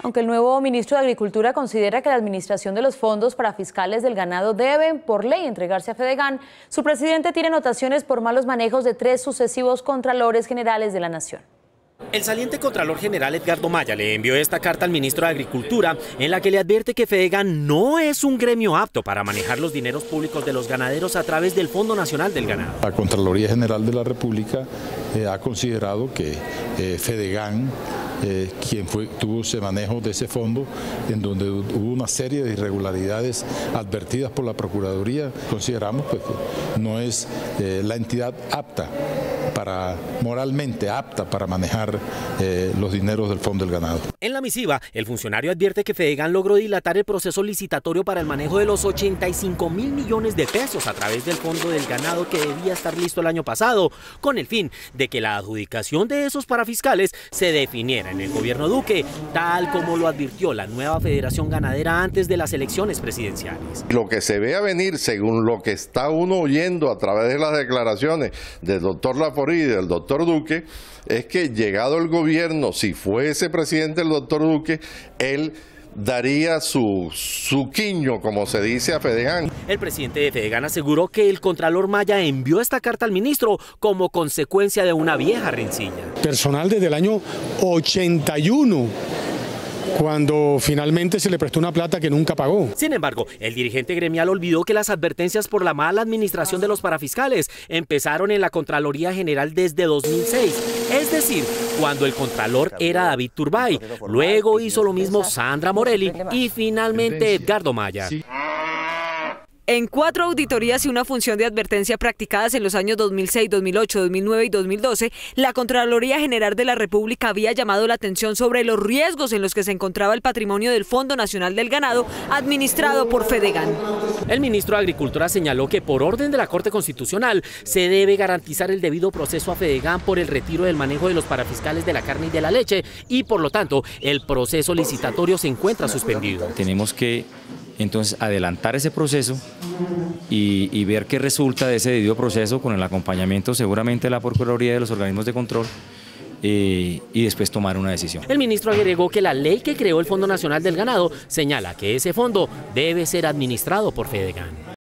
Aunque el nuevo ministro de Agricultura considera que la administración de los fondos para fiscales del ganado deben, por ley, entregarse a Fedegan, su presidente tiene anotaciones por malos manejos de 3 sucesivos contralores generales de la Nación. El saliente Contralor General Edgardo Maya le envió esta carta al ministro de Agricultura en la que le advierte que Fedegan no es un gremio apto para manejar los dineros públicos de los ganaderos a través del Fondo Nacional del Ganado. La Contraloría General de la República ha considerado que Fedegan, quien tuvo ese manejo de ese fondo, en donde hubo una serie de irregularidades advertidas por la Procuraduría, consideramos pues, que no es la entidad apta moralmente apta para manejar los dineros del Fondo del Ganado. En la misiva, el funcionario advierte que Fedegan logró dilatar el proceso licitatorio para el manejo de los 85.000 millones de pesos a través del Fondo del Ganado que debía estar listo el año pasado, con el fin de que la adjudicación de esos parafiscales se definiera en el gobierno Duque, tal como lo advirtió la nueva Federación Ganadera antes de las elecciones presidenciales. Lo que se ve a venir, según lo que está uno oyendo a través de las declaraciones del doctor Laforí y del doctor Duque, es que llegado el gobierno, si fuese presidente el doctor Duque, él daría su quiño, como se dice, a Fedegan. El presidente de Fedegan aseguró que el Contralor Maya envió esta carta al ministro como consecuencia de una vieja rencilla. Personal desde el año 81, cuando finalmente se le prestó una plata que nunca pagó. Sin embargo, el dirigente gremial olvidó que las advertencias por la mala administración de los parafiscales empezaron en la Contraloría General desde 2006, es decir, cuando el Contralor era David Turbay. Luego hizo lo mismo Sandra Morelli y finalmente Edgardo Maya. En 4 auditorías y una función de advertencia practicadas en los años 2006, 2008, 2009 y 2012, la Contraloría General de la República había llamado la atención sobre los riesgos en los que se encontraba el patrimonio del Fondo Nacional del Ganado, administrado por Fedegan. El ministro de Agricultura señaló que por orden de la Corte Constitucional se debe garantizar el debido proceso a Fedegan por el retiro del manejo de los parafiscales de la carne y de la leche y por lo tanto el proceso licitatorio se encuentra suspendido. Tenemos que entonces adelantar ese proceso y ver qué resulta de ese debido proceso con el acompañamiento seguramente de la Procuraduría y de los organismos de control y después tomar una decisión. El ministro agregó que la ley que creó el Fondo Nacional del Ganado señala que ese fondo debe ser administrado por Fedegan.